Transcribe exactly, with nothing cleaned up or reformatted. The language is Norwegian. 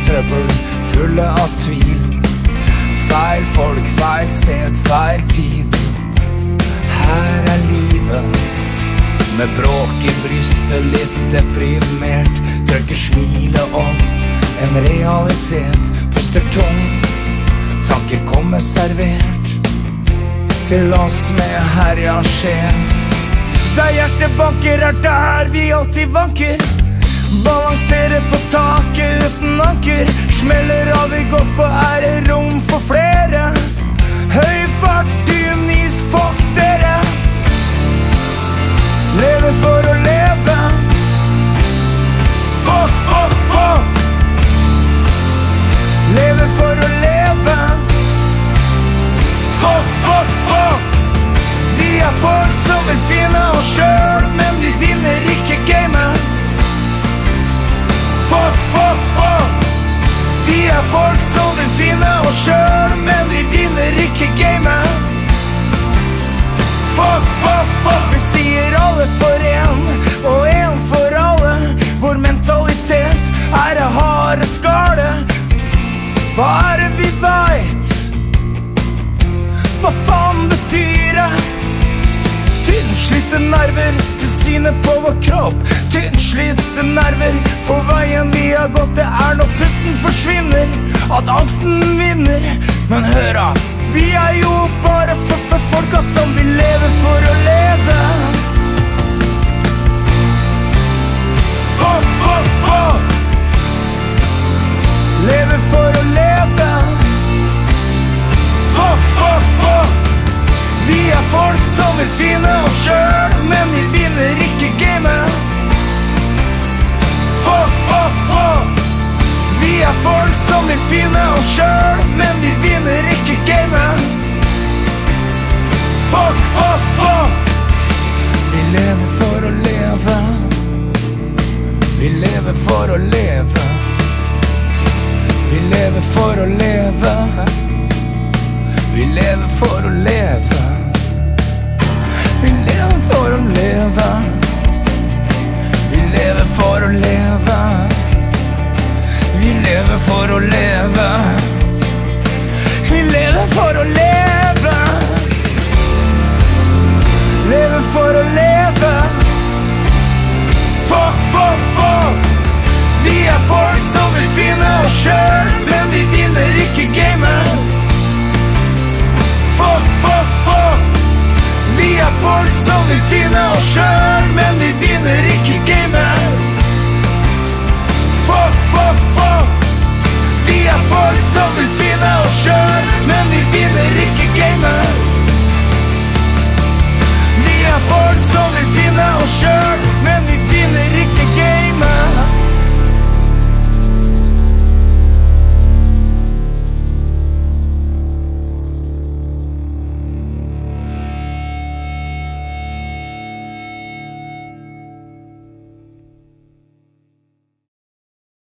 trøbbel, fulle av tvil. Feil folk, feil sted, feil tid. Her er livet, med bråk i brystet, litt deprimert. Trykker smilet om en realitet, puster tungt. Tanker kommer servert til oss med herja skjen. Der hjertet banker er der vi alltid vanker. Balanserer på taket uten anker. Smeller av vi godt på, er det rom for flere. Høy fart, dyn is, fuck dere. Leve for å leve. Fuck, fuck, fuck. Leve for å leve. Fuck, fuck, fuck. Vi er folk som vil finne oss selv, men vi vinner ikke gamet. Fuck, fuck, fuck. Vi er folk som vil finne oss selv, men vi vinner ikke gamet. Fuck, fuck, fuck. Vi sier alle for en, og en for alle. Vår mentalitet er det harde skale. Hva er det vi vet? Hva faen betyr det? Tynnslitte nerver til syne på vår kropp. Tynnslitte nerver på veien vi har gått. Det er når pusten forsvinner at angsten vinner. Men hør da, vi er jo bare for, for folka som vil leve for å leve. Fuck, fuck, fuck. Leve for å leve. Fuck, fuck, fuck. Vi er folk som vil finne oss selv, men vi vinner ikke gamet. Fuck, fuck, fuck. Vi er folk som vil finne oss selv, men vi vinner ikke gamet. Fuck, fuck, fuck. Vi lever for å leve. Vi lever for å leve. Vi lever for å leve. Vi lever for å leve. Vi lever for å leve. Vi lever for å leve. Vi lever for å leve. Vi lever for å leve. Lever for å leve. Fuck, fuck, fuck. Vi er folk som vil finne oss selv, men vi vinner ikke gamet. Fuck, fuck, fuck. Vi er folk som vil finne oss selv.